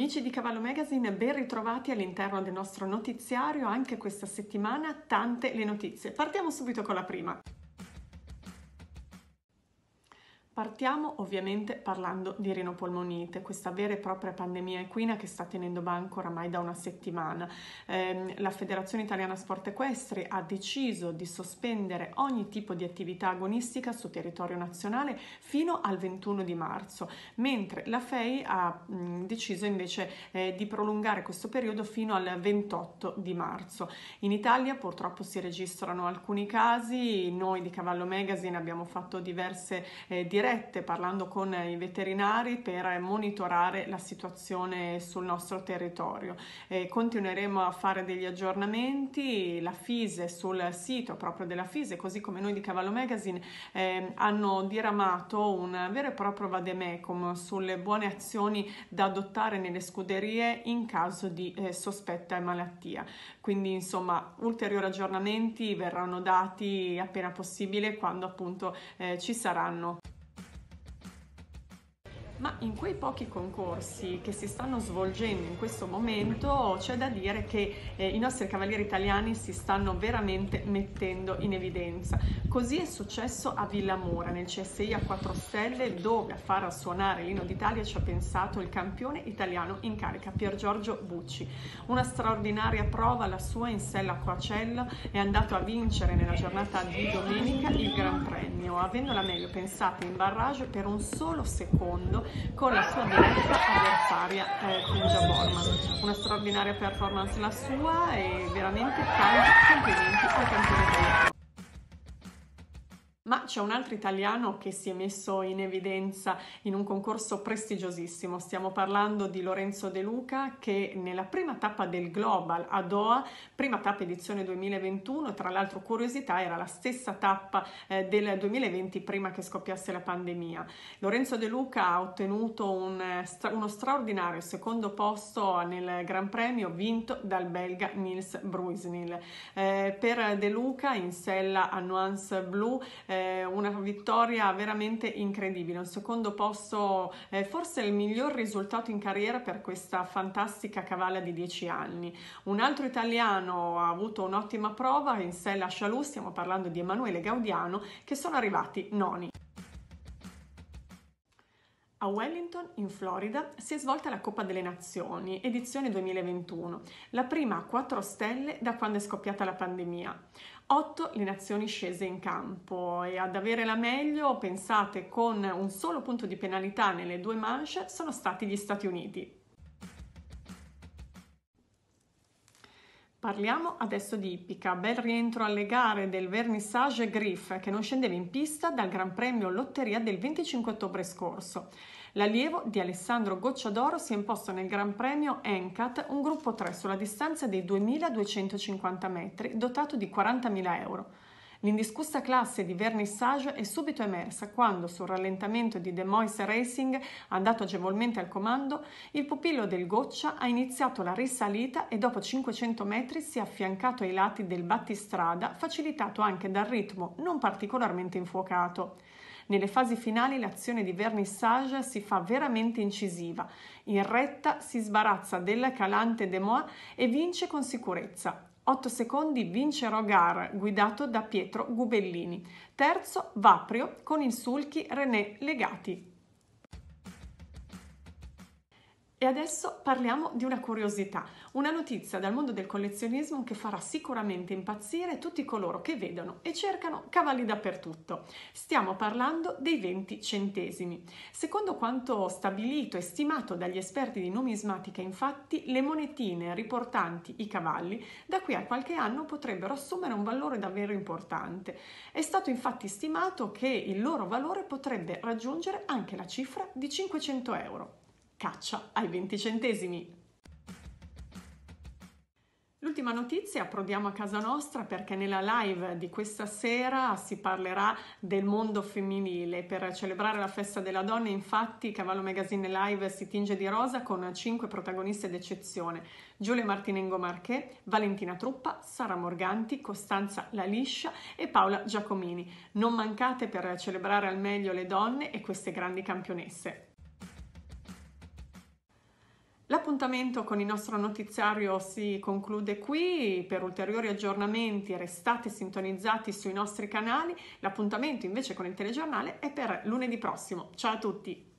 Amici di Cavallo Magazine, ben ritrovati all'interno del nostro notiziario. Anche questa settimana tante le notizie. Partiamo subito con la prima. Partiamo ovviamente parlando di rinopolmonite, questa vera e propria pandemia equina che sta tenendo banco oramai da una settimana. La Federazione Italiana Sport Equestri ha deciso di sospendere ogni tipo di attività agonistica su territorio nazionale fino al 21 di marzo, mentre la FEI ha deciso invece di prolungare questo periodo fino al 28 di marzo. In Italia purtroppo si registrano alcuni casi, noi di Cavallo Magazine abbiamo fatto diverse dirette parlando con i veterinari per monitorare la situazione sul nostro territorio. Continueremo a fare degli aggiornamenti. La FISE, sul sito proprio della FISE, così come noi di Cavallo Magazine, hanno diramato un vero e proprio vademecum sulle buone azioni da adottare nelle scuderie in caso di sospetta malattia. Quindi insomma ulteriori aggiornamenti verranno dati appena possibile, quando appunto ci saranno. Ma in quei pochi concorsi che si stanno svolgendo in questo momento c'è da dire che i nostri cavalieri italiani si stanno veramente mettendo in evidenza. Così è successo a Villamura, nel CSI a 4 stelle, dove a far suonare l'Inno d'Italia ci ha pensato il campione italiano in carica, Pier Giorgio Bucci. Una straordinaria prova la sua in sella a Coacella, è andato a vincere nella giornata di domenica il Gran Premio, avendola meglio, pensate, in barrage per un solo secondo con la sua diretta avversaria Kinja Borman. Una straordinaria performance la sua e veramente tanti complimenti al campione italiano. Ma c'è un altro italiano che si è messo in evidenza in un concorso prestigiosissimo. Stiamo parlando di Lorenzo De Luca, che nella prima tappa del Global a Doha, prima tappa edizione 2021, tra l'altro curiosità, era la stessa tappa del 2020 prima che scoppiasse la pandemia. Lorenzo De Luca ha ottenuto uno straordinario secondo posto nel Gran Premio vinto dal belga Nils Bruisnil. Per De Luca in sella a Nuance Blu una vittoria veramente incredibile, un secondo posto, forse il miglior risultato in carriera per questa fantastica cavalla di 10 anni. Un altro italiano ha avuto un'ottima prova in sella a Chalus, stiamo parlando di Emanuele Gaudiano, che sono arrivati noni. A Wellington, in Florida, si è svolta la Coppa delle Nazioni, edizione 2021, la prima a 4 stelle da quando è scoppiata la pandemia. 8 le nazioni scese in campo e ad avere la meglio, pensate, con un solo punto di penalità nelle 2 manche, sono stati gli Stati Uniti. Parliamo adesso di ippica, bel rientro alle gare del Vernissage Griff che non scendeva in pista dal Gran Premio Lotteria del 25 ottobre scorso. L'allievo di Alessandro Gocciadoro si è imposto nel Gran Premio NCAT, un gruppo 3 sulla distanza dei 2250 metri, dotato di 40.000 euro. L'indiscussa classe di Vernissage è subito emersa quando, sul rallentamento di De Mois Racing, andato agevolmente al comando, il pupillo del Goccia ha iniziato la risalita e dopo 500 metri si è affiancato ai lati del battistrada, facilitato anche dal ritmo non particolarmente infuocato. Nelle fasi finali l'azione di Vernissage si fa veramente incisiva. In retta si sbarazza del calante De Mois e vince con sicurezza. 8 secondi vince Rogar, guidato da Pietro Gubellini. Terzo Vaprio con il sulky René Legati. E adesso parliamo di una curiosità, una notizia dal mondo del collezionismo che farà sicuramente impazzire tutti coloro che vedono e cercano cavalli dappertutto. Stiamo parlando dei 20 centesimi. Secondo quanto stabilito e stimato dagli esperti di numismatica, infatti, le monetine riportanti i cavalli da qui a qualche anno potrebbero assumere un valore davvero importante. È stato infatti stimato che il loro valore potrebbe raggiungere anche la cifra di 500 euro. Caccia ai 20 centesimi. L'ultima notizia, approdiamo a casa nostra perché nella live di questa sera si parlerà del mondo femminile. Per celebrare la festa della donna, infatti, Cavallo Magazine Live si tinge di rosa con 5 protagoniste d'eccezione: Giulia Martinengo Marché, Valentina Truppa, Sara Morganti, Costanza La Liscia e Paola Giacomini. Non mancate per celebrare al meglio le donne e queste grandi campionesse. L'appuntamento con il nostro notiziario si conclude qui. Per ulteriori aggiornamenti restate sintonizzati sui nostri canali. L'appuntamento invece con il telegiornale è per lunedì prossimo. Ciao a tutti!